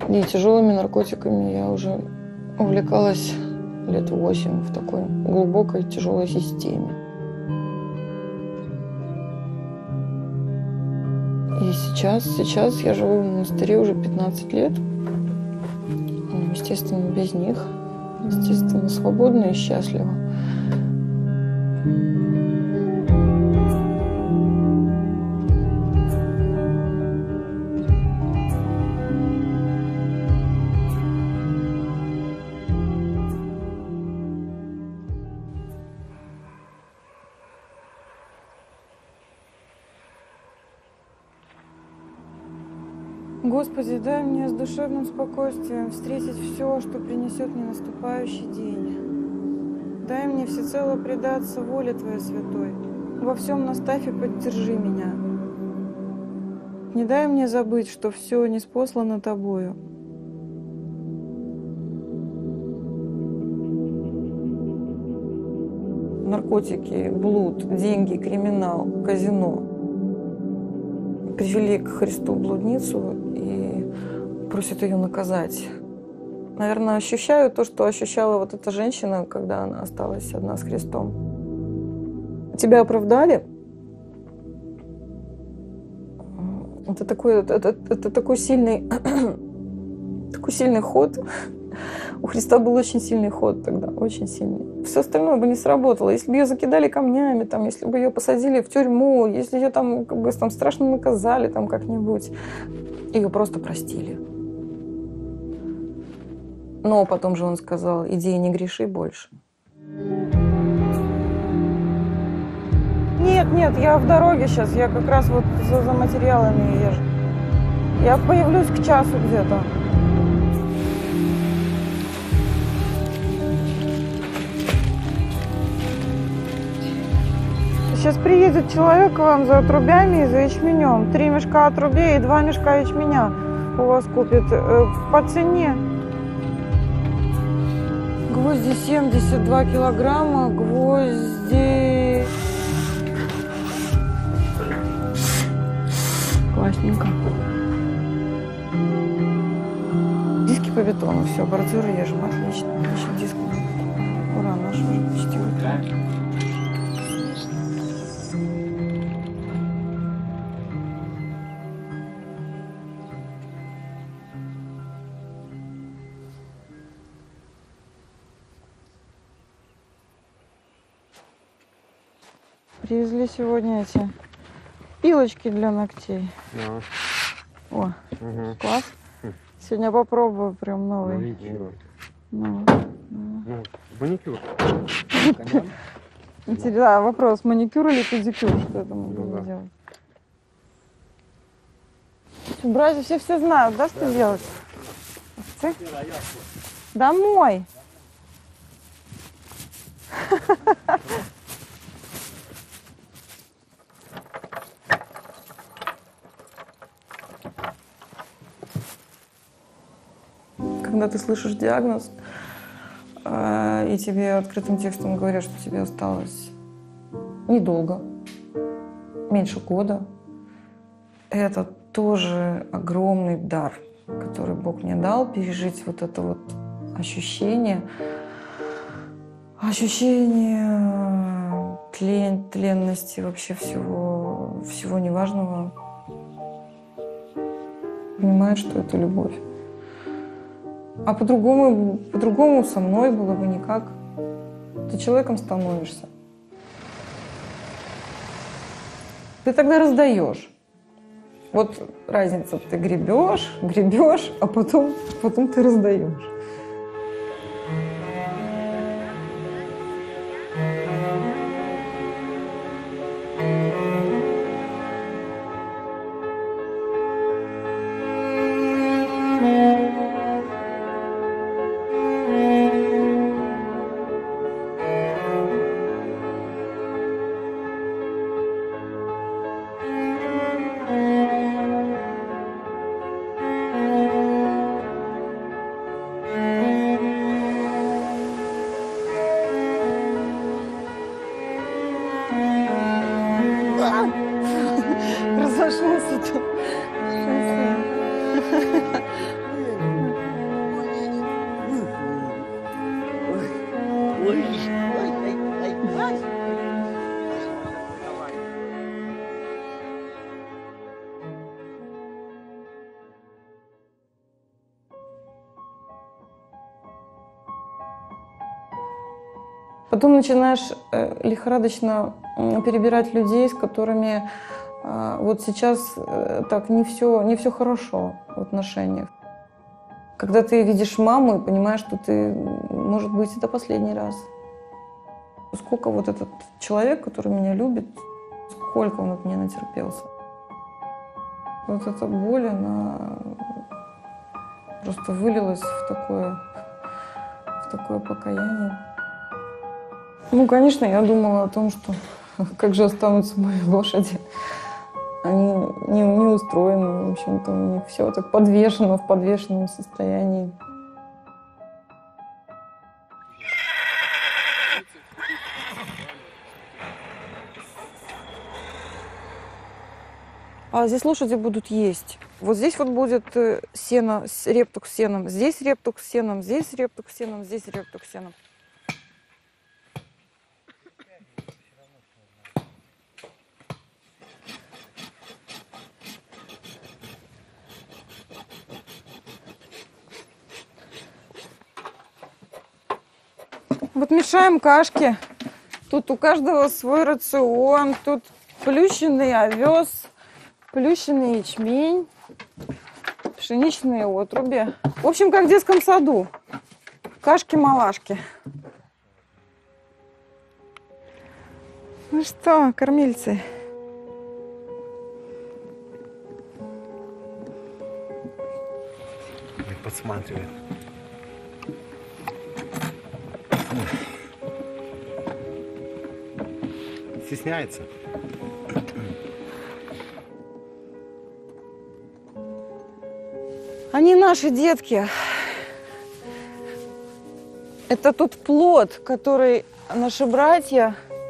И тяжелыми наркотиками я уже увлекалась лет 8 в такой глубокой тяжелой системе. И сейчас я живу в монастыре уже 15 лет. Естественно, без них. Естественно, свободна и счастлива. Господи, дай мне с душевным спокойствием встретить все, что принесет мне наступающий день. Дай мне всецело предаться воле Твоей святой. Во всем наставь и поддержи меня. Не дай мне забыть, что все ниспослано Тобою. Наркотики, блуд, деньги, криминал, казино привели к Христу блудницу и просят ее наказать. Наверное, ощущаю то, что ощущала вот эта женщина, когда она осталась одна с Христом. Тебя оправдали? Это такой сильный ход. У Христа был очень сильный ход тогда, очень сильный. Все остальное бы не сработало. Если бы ее закидали камнями, там, если бы ее посадили в тюрьму, если ее там страшно наказали там как-нибудь, ее просто простили. Но потом же он сказал: иди и не греши больше. Нет, я в дороге сейчас, я как раз вот за материалами езжу. Я появлюсь к часу где-то. Сейчас приедет человек к вам за отрубями и за ячменем. 3 мешка отрубей и 2 мешка ячменя у вас купит по цене. Гвозди 72 килограмма, гвозди... Классненько. Диски по бетону, все, бордюры режем, отлично. Еще диски. Ура, наш уже почти утро. Привезли сегодня эти пилочки для ногтей. О, класс. Сегодня попробую, прям новый. Маникюр. Маникюр. Интересно, да, вопрос, маникюр или педикюр? Что это мы будем делать? Братья все знают, да, что делать? Домой. Когда ты слышишь диагноз, и тебе открытым текстом говорят, что тебе осталось недолго, меньше года, это тоже огромный дар, который Бог мне дал, пережить вот это вот ощущение тленности вообще всего неважного. Понимаешь, что это любовь. А по-другому со мной было бы никак. Ты человеком становишься. Ты тогда раздаешь. Вот разница. Ты гребешь, а потом ты раздаешь. Разошелся тут. Потом начинаешь лихорадочно перебирать людей, с которыми вот сейчас так не все хорошо в отношениях. Когда ты видишь маму и понимаешь, что ты, может быть, это последний раз. Сколько вот этот человек, который меня любит, сколько он от меня натерпелся. Вот эта боль, она просто вылилась в такое покаяние. Ну, конечно, я думала о том, что как же останутся мои лошади. Они не устроены, в общем-то, у них все так подвешено, в подвешенном состоянии. А здесь лошади будут есть. Вот здесь вот будет сено, рептук с сеном, здесь рептук с сеном, здесь рептук с сеном, здесь рептук с сеном. Вот мешаем кашки. Тут у каждого свой рацион. Тут плющенный овес, плющенный ячмень, пшеничные отруби. В общем, как в детском саду. Кашки-малашки. Ну что, кормильцы? Подсматривает. Стесняется. Они наши детки. Это тот плод, который наши братья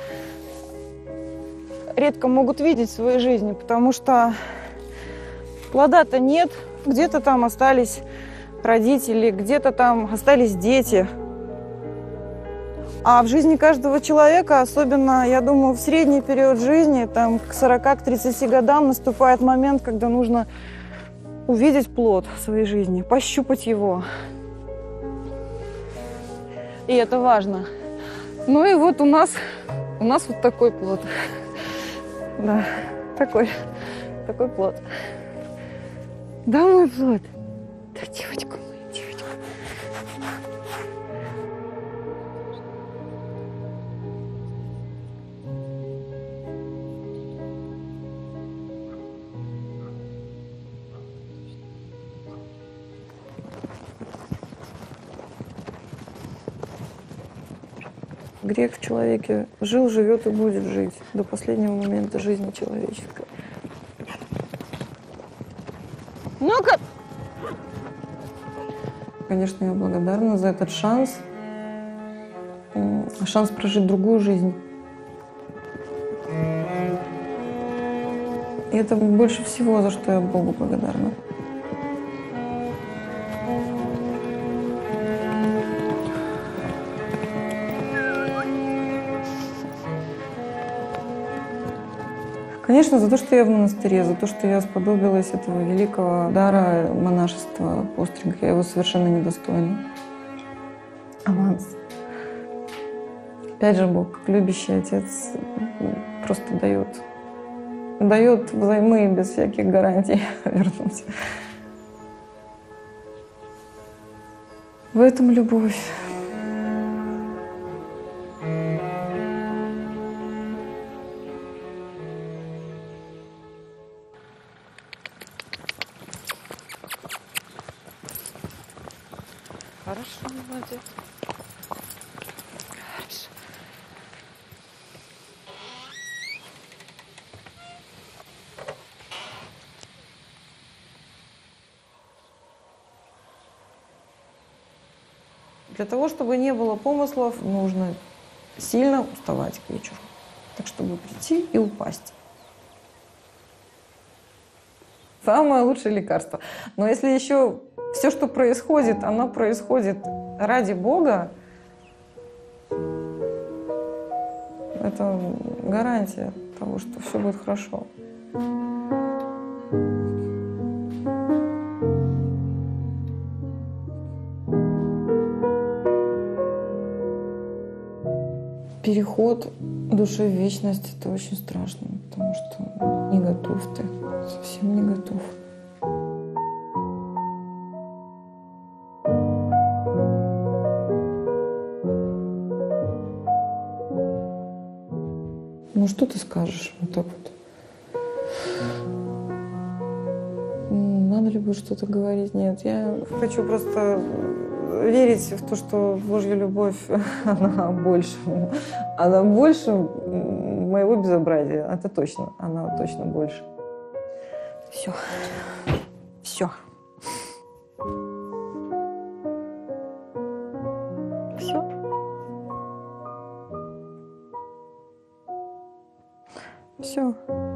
редко могут видеть в своей жизни, потому что плода-то нет. Где-то там остались родители, где-то там остались дети. А в жизни каждого человека, особенно, я думаю, в средний период жизни, там, к 40-30 годам наступает момент, когда нужно увидеть плод своей жизни, пощупать его. И это важно. Ну и вот у нас вот такой плод. Да, такой плод. Да, мой плод. Да, девочка моя, девочка. Грех в человеке жил, живет и будет жить до последнего момента жизни человеческой. Ну-ка! Конечно, я благодарна за этот шанс. Шанс прожить другую жизнь. И это больше всего, за что я Богу благодарна. Конечно, за то, что я в монастыре, за то, что я сподобилась этого великого дара монашества, постриг. Я его совершенно недостойна. Аванс. Опять же, Бог, как любящий отец, просто дает взаймы без всяких гарантий вернуть. В этом любовь. Хорошо, молодец. Хорошо. Для того, чтобы не было помыслов, нужно сильно уставать к вечеру. Так, чтобы прийти и упасть. Самое лучшее лекарство. Но если еще все, что происходит, оно происходит ради Бога, это гарантия того, что все будет хорошо. переход души в вечность — это очень страшно, потому что не готов ты, совсем не готов. Ну что ты скажешь вот так вот? Надо ли будет что-то говорить? Нет, я хочу просто верить в то, что Божья любовь, она больше. Она больше моего безобразия. Это точно. Она точно больше. Все. Все. Все. Все.